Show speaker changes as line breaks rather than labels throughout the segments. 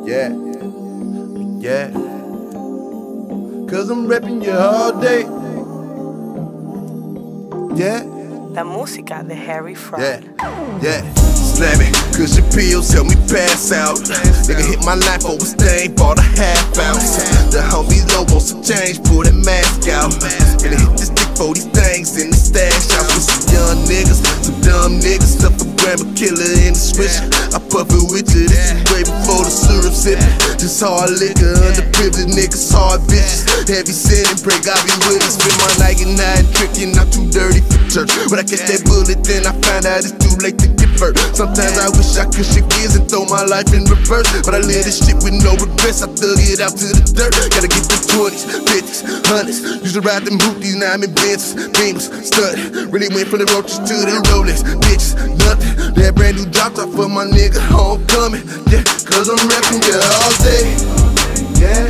Yeah, yeah. Cause I'm reppin' you all day. Yeah.
La música de Harry Fraud.
Yeah. Slammin, cause your pills help me pass out. Nigga hit my life over stain, bought a half ounce. The homies low wants to change, pull that mask out. Finna hit this dick for these things in the stash house with some young niggas, some dumb niggas, stuff a gram of killer in the swisher. I puff it with you, this is way before the syrup sippin'. Just hard liquor, underprivileged niggas, hard bitches. Heavy sinning, pray God be with us. Spend my night and night tricking, not too dirty for church. When I catch that bullet, then I find out it's too late to get hurt. Sometimes I wish I could shake gears and throw my life in reverse, but I live this shit with no regrets. I thug it out to the dirt. Gotta get the 20s, 50s, 100s. Used to ride them hooties, now I'm in Benzes, Beamers, stud. Really went from the roaches to the Rolex, bitches, nothing. That brand new drop top for my nigga homecoming. Yeah, cause I'm reppin' you all day. Yeah,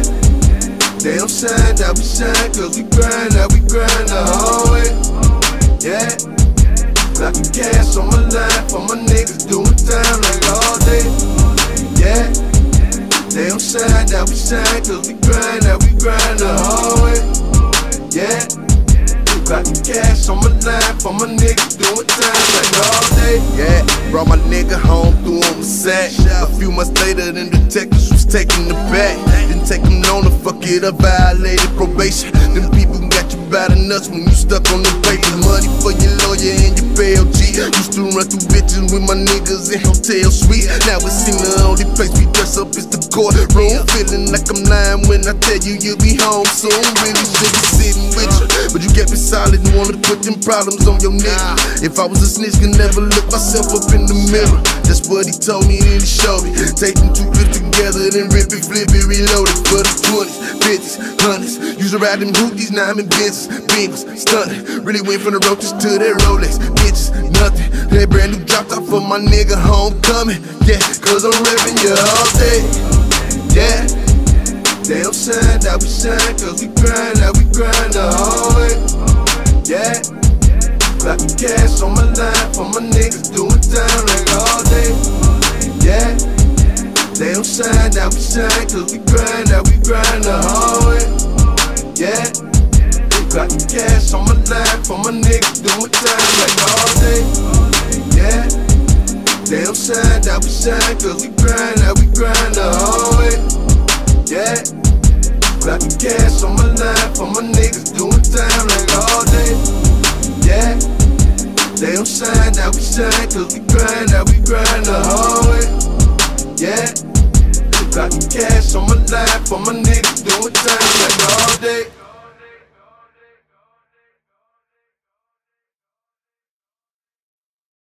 they don't shine, now we shine, cause we grind the whole way. Yeah. Got the cash on my line for my niggas doing time like all day. Yeah, they don't shine, now we shine, cause we grind the whole way. Yeah, got the cash on my line for my niggas doing time like all day. Yeah, brought my nigga home, threw him a sack. A few months later, then detectives was taking the back. Didn't take him long to fuck it up, violated probation. Them people got you by the nuts when you stuck on the paper. Money for your lawyer and your bail G. Used to run through bitches with my niggas in hotel suites. Now it seem the only place we dress up is the courtroom. Feeling like I'm lying when I tell you you'll be home soon. Really should be sitting with you, but you kept it solid and wanted to put them problems on your nigga. If I was a snitch, could never look myself up in the mirror. That's what he told me, then he showed me. Take them two clips together, then rip it, flip it, reload it. For the 20s, 50s, 100s. Used to ride them hooties, now I'm in Benzes, Beamers, stuntin'. Really went from the roaches to that Rolex, bitches, nothing. That brand new drop top for my nigga homecoming. Yeah, cause I'm reppin' you all day. Yeah, they don't shine, now we shine, cause we grind the whole way. Yeah, got the cash on my line for my niggas doing time like all day. Yeah, they don't shine, now we shine, cause we grind the whole way. Yeah, got the cash on my line for my niggas doing time like all day. Yeah, they don't shine, now we shine, cause we grind the whole way. Yeah, got the cash on my line for my niggas doing time like all day. Yeah, they don't shine, now we shine, cause we grind the whole way. Yeah, got the cash on my line for my niggas doing time like all day.